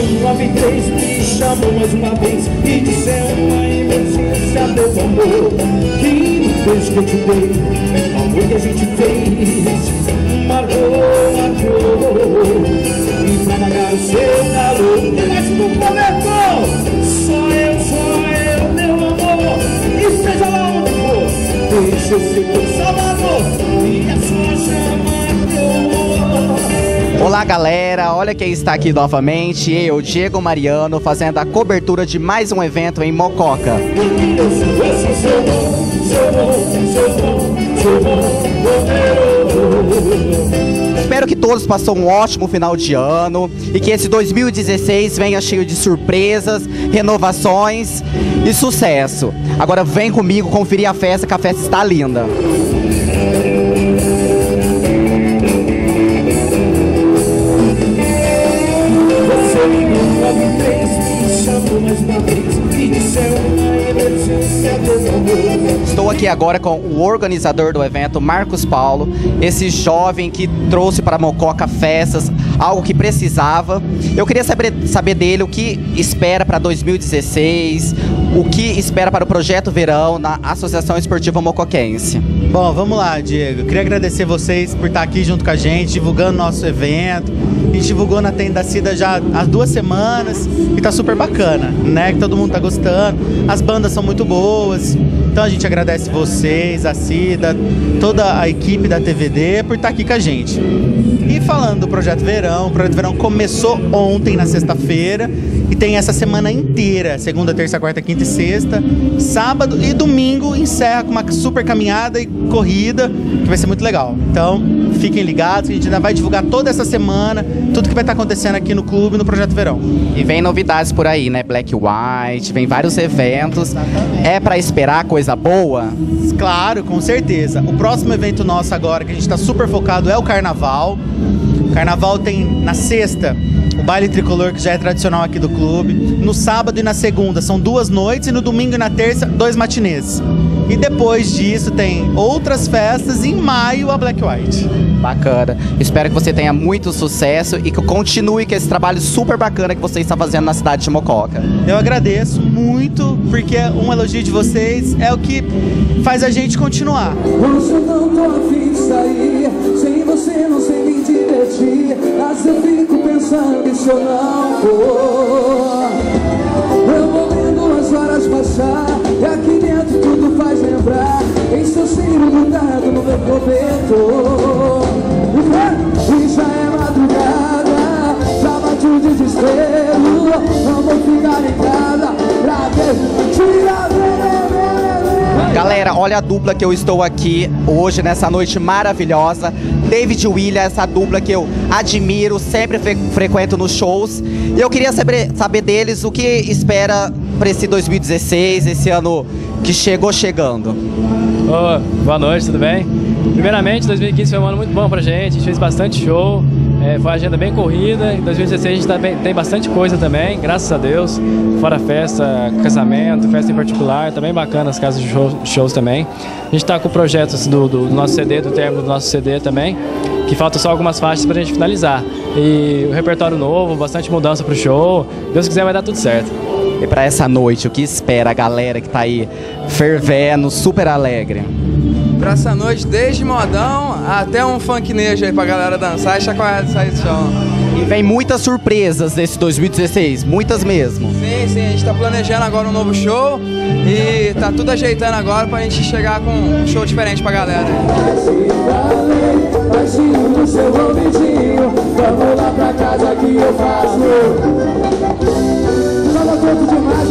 193 me chamou mais uma vez e disse é uma emergência do amor. Que beijo que eu te dei, o amor que a gente fez, marcou. E pra pagar o seu calor, que mais não prometo? Só eu, meu amor, esteja lá onde for, deixa eu ser teu salvador e a sua chama teu. Olá galera, olha quem está aqui novamente, eu, Diego Mariano, fazendo a cobertura de mais um evento em Mococa. Espero que todos passem um ótimo final de ano e que esse 2016 venha cheio de surpresas, renovações e sucesso. Agora vem comigo conferir a festa, que a festa está linda. Estou aqui agora com o organizador do evento, Marcos Paulo, esse jovem que trouxe para Mococa festas, algo que precisava. Eu queria saber dele o que espera para 2016, o que espera para o Projeto Verão na Associação Esportiva Mocoquense. Bom, vamos lá, Diego. Eu queria agradecer vocês por estar aqui junto com a gente, divulgando nosso evento. A gente divulgou na Tenda da Cida já há 2 semanas e tá super bacana, né? Que todo mundo tá gostando, as bandas são muito boas. Então a gente agradece vocês, a Cida, toda a equipe da TVD por estar aqui com a gente. E falando do Projeto Verão, o Projeto Verão começou ontem, na sexta-feira, e tem essa semana inteira, segunda, terça, quarta, quinta e sexta, sábado e domingo encerra com uma super caminhada e corrida, que vai ser muito legal. Então, fiquem ligados, a gente ainda vai divulgar toda essa semana, tudo que vai estar acontecendo aqui no clube, no Projeto Verão. E vem novidades por aí, né? Black White, vem vários eventos. Exatamente. É pra esperar coisa boa? Claro, com certeza. O próximo evento nosso agora, que a gente tá super focado, é o Carnaval. O Carnaval tem na sexta o baile tricolor, que já é tradicional aqui do clube. No sábado e na segunda são 2 noites e no domingo e na terça 2 matinês. E depois disso tem outras festas, e em maio a Black White. Bacana. Espero que você tenha muito sucesso e que continue com esse trabalho super bacana que você está fazendo na cidade de Mococa. Eu agradeço muito, porque um elogio de vocês é o que faz a gente continuar. Hoje eu não tô a fim de sair, sem você não sei me divertir, mas eu fico pensando e se eu não for. Eu vou vendo as horas passar, e aqui dentro tudo faz lembrar em seu cheiro grudado no meu cobertor. E já é madrugada, já bate o desespero, não vou ficar em casa pra ver, tira a. Galera, olha a dupla que eu estou aqui hoje, nessa noite maravilhosa. David e William, essa dupla que eu admiro, sempre frequento nos shows. E eu queria saber deles o que espera para esse 2016, esse ano que chegando. Boa noite, tudo bem? Primeiramente, 2015 foi um ano muito bom pra gente, a gente fez bastante show, foi uma agenda bem corrida. Em 2016 a gente tem bastante coisa também, graças a Deus, fora festa, casamento, festa em particular, tá bem bacana as casas de shows também. A gente tá com projetos do nosso CD, do término do nosso CD também, que faltam só algumas faixas pra gente finalizar. E o repertório novo, bastante mudança pro show, Deus quiser vai dar tudo certo. E para essa noite, o que espera a galera que tá aí fervendo, super alegre? Pra essa noite, desde modão até um funknejo aí pra galera dançar e chacoalhar de sair do chão. E vem muitas surpresas nesse 2016, muitas mesmo. Sim, a gente tá planejando agora um novo show e tá tudo ajeitando agora pra gente chegar com um show diferente pra galera. No seu ouvidinho, vamos lá pra casa que eu faço. Fala tanto demais,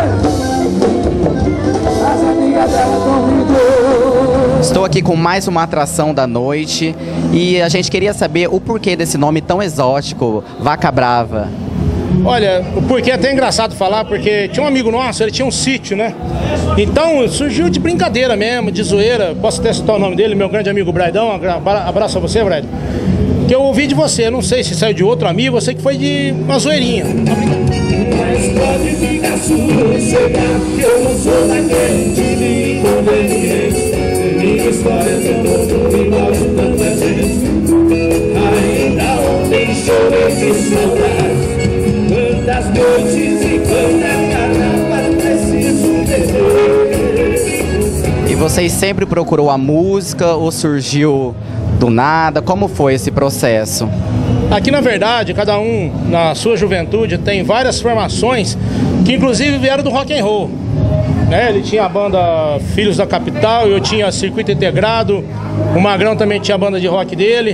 as amigas dela tão rindo. Estou aqui com mais uma atração da noite e a gente queria saber o porquê desse nome tão exótico, Vaca Brava. Olha, o porquê é até engraçado falar, porque tinha um amigo nosso, ele tinha um sítio, né? Então surgiu de brincadeira mesmo, de zoeira. Posso até citar o nome dele, meu grande amigo Braidão. Abraço a você, Braidão. Que eu ouvi de você, não sei se saiu de outro amigo, eu sei que foi de uma zoeirinha. Mas pode ficar sossegado, que eu não sou daquele de inconveniente. Minha história de amor, igual de tantas vezes. Ainda ontem chorei de saudade. Vocês sempre procurou a música ou surgiu do nada? Como foi esse processo? Aqui, na verdade, cada um, na sua juventude, tem várias formações que, inclusive, vieram do rock and roll. Né? Ele tinha a banda Filhos da Capital, eu tinha Circuito Integrado, o Magrão também tinha a banda de rock dele.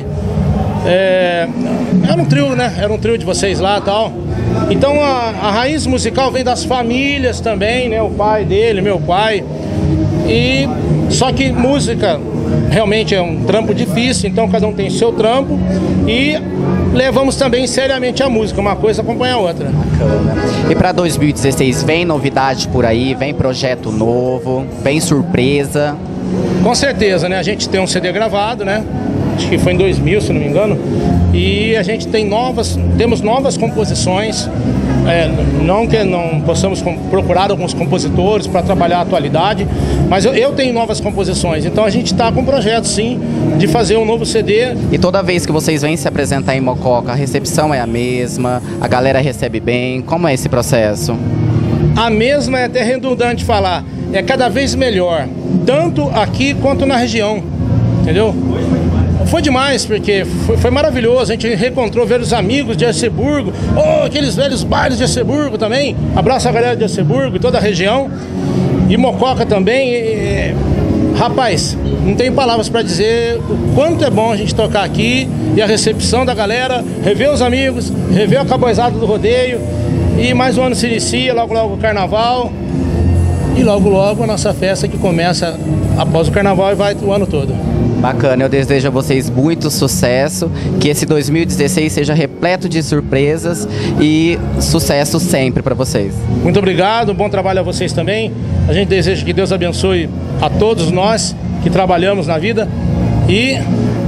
Era um trio, né? Era um trio de vocês lá e tal. Então, a raiz musical vem das famílias também, né? O pai dele, meu pai. E só que música realmente é um trampo difícil, então cada um tem seu trampo e levamos também seriamente a música, uma coisa acompanha a outra. Bacana. E para 2016 vem novidade por aí, vem projeto novo, vem surpresa? Com certeza, né? A gente tem um CD gravado, né? Acho que foi em 2000, se não me engano. E a gente temos novas composições. Não que não possamos procurar alguns compositores para trabalhar a atualidade, mas eu tenho novas composições. Então a gente está com um projeto, sim, de fazer um novo CD. E toda vez que vocês vêm se apresentar em Mococa, a recepção é a mesma? A galera recebe bem? Como é esse processo? A mesma, é até redundante falar, é cada vez melhor, tanto aqui quanto na região, entendeu? Foi demais, porque foi maravilhoso, a gente reencontrou velhos amigos de Arceburgo, aqueles velhos bailes de Arceburgo também, abraço a galera de Arceburgo e toda a região, e Mococa também, rapaz, não tenho palavras para dizer o quanto é bom a gente tocar aqui, e a recepção da galera, rever os amigos, rever a caboizada do rodeio, e mais um ano se inicia, logo logo o carnaval, e logo logo a nossa festa que começa após o carnaval e vai o ano todo. Bacana, eu desejo a vocês muito sucesso, que esse 2016 seja repleto de surpresas e sucesso sempre para vocês. Muito obrigado, bom trabalho a vocês também. A gente deseja que Deus abençoe a todos nós que trabalhamos na vida e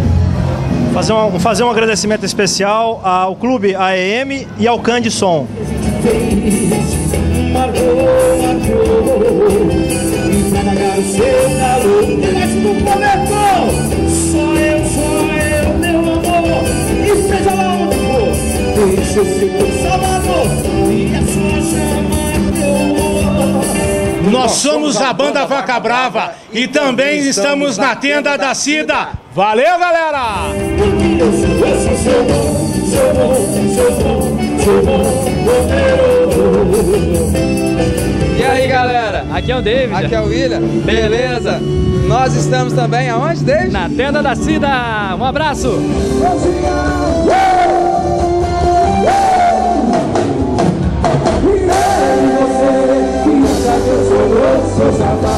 fazer um agradecimento especial ao Clube AEM e ao Cande Som. Sou eu, meu amor, e seja lá onde for, deixa eu ser teu salvador, e a sua chama teu amor. Nós somos a banda Vaca Brava e também estamos na tenda da Cida. Valeu, galera! E aí, galera? Aqui é o David. Aqui é o William. Beleza? Nós estamos também aonde, David? Na tenda da Cida. Um abraço.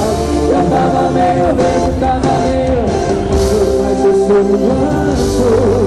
Eu tava meio, mas eu sou um anjo.